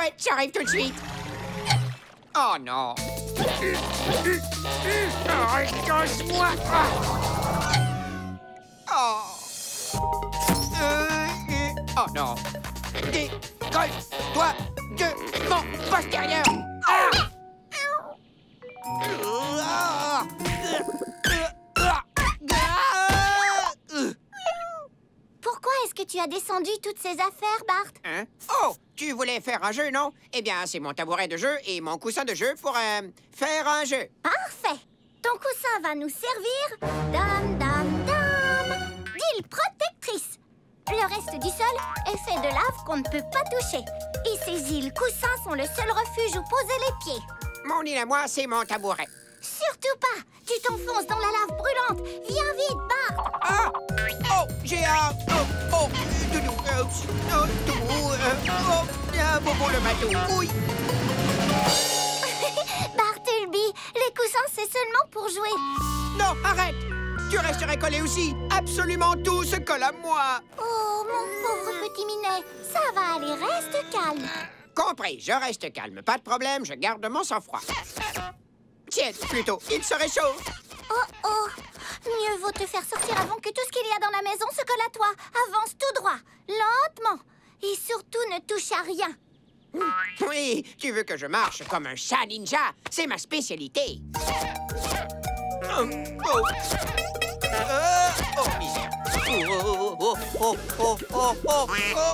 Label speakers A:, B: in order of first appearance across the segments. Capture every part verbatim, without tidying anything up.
A: Chouette, j'arrive tout de suite. Oh non. Arrête-moi. Oh. Euh, euh, oh non. Décolle-toi de mon postérieur. Ah.
B: Pourquoi est-ce que tu as descendu toutes ces affaires, Bart?
A: Hein? Oh, tu voulais faire un jeu, non? Eh bien, c'est mon tabouret de jeu et mon coussin de jeu pour euh, faire un jeu.
B: Parfait. Ton coussin va nous servir dame, dame, dame d'île protectrice. Le reste du sol est fait de lave qu'on ne peut pas toucher. Et ces îles coussins sont le seul refuge où poser les pieds.
A: Mon île à moi, c'est mon tabouret.
B: Surtout pas. Tu t'enfonces dans la lave brûlante. Viens vite, Bart.
A: Ah! Oh, j'ai un... Oh, oh, doudou, euh, oh, doudou, euh, oh, bien, bobo le bateau, oui.
B: Bartleby, les coussins, c'est seulement pour jouer.
A: Non, arrête. Tu resterais collé aussi. Absolument tout se colle à moi.
B: Oh, mon pauvre petit minet. Ça va aller, reste calme.
A: Compris, je reste calme. Pas de problème, je garde mon sang-froid. Tiens, plutôt, il se réchauffe.
B: Oh, oh. Mieux vaut te faire sortir avant que tout ce qu'il y a dans la maison se colle à toi. Avance tout droit, lentement. Et surtout, ne touche à rien.
A: Oui, tu veux que je marche comme un chat ninja? C'est ma spécialité. Oh, oh. Euh, oh, misère. Oh, oh, oh, oh, oh, oh, oh.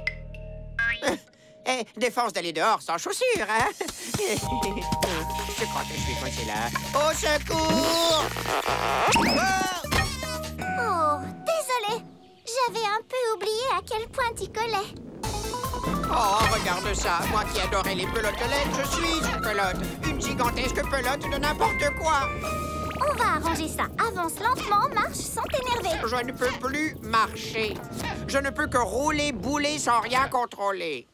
A: Eh, défense d'aller dehors sans chaussures, hein? Je crois que je suis coincé là. Au secours!
B: Oh, désolé. J'avais un peu oublié à quel point t'y collais.
A: Oh, regarde ça. Moi qui adorais les pelotes de laine, je suis une pelote. Une gigantesque pelote de n'importe quoi.
B: On va arranger ça. Avance lentement, marche sans t'énerver.
A: Je ne peux plus marcher. Je ne peux que rouler, bouler sans rien contrôler.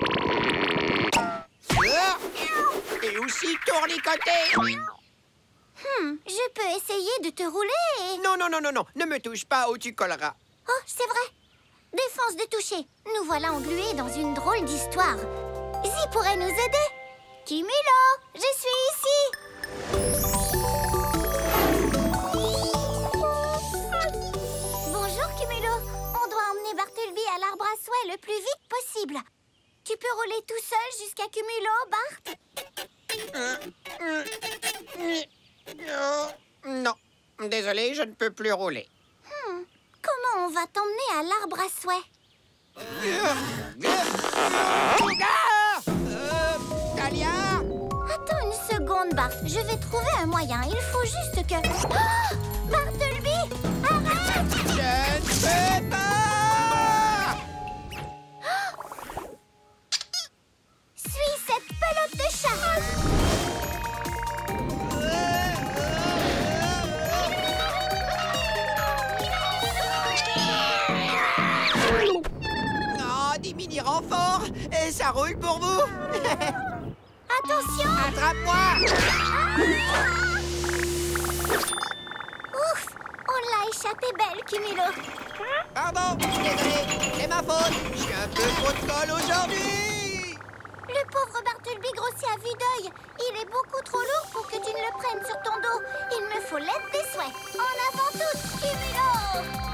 A: Et aussi tournicoter.
B: Hmm, je peux essayer de te rouler et...
A: Non, non, non, non, non. Ne me touche pas ou tu colleras.
B: Oh, c'est vrai. Défense de toucher. Nous voilà englués dans une drôle d'histoire. Zee pourrait nous aider. Cumulo, je suis ici. Bonjour, Cumulo. On doit emmener Bartleby à l'arbre à souhait le plus vite possible. Tu peux rouler tout seul jusqu'à Cumulo, Bart?
A: Non. Désolé, je ne peux plus rouler.
B: Hmm. Comment on va t'emmener à l'arbre à souhait?
A: Euh, Talia!
B: Attends une seconde, Bart. Je vais trouver un moyen. Il faut juste que... Oh, Bartleby, arrête!
A: Je ne peux pas!
B: Suis cette pelote de chat!
A: Oh, des mini-renforts! Et ça roule pour vous!
B: Attention!
A: Attrape-moi!
B: Ouf! On l'a échappé belle, Cumulo.
A: Pardon, désolé, c'est ma faute. Je suis un peu trop de colle aujourd'hui.
B: Le pauvre Bartleby grossit à vue d'œil. Il est beaucoup trop lourd pour que tu ne le prennes sur ton dos. Il me faut l'aide des souhaits. En avant toutes, Cumulo!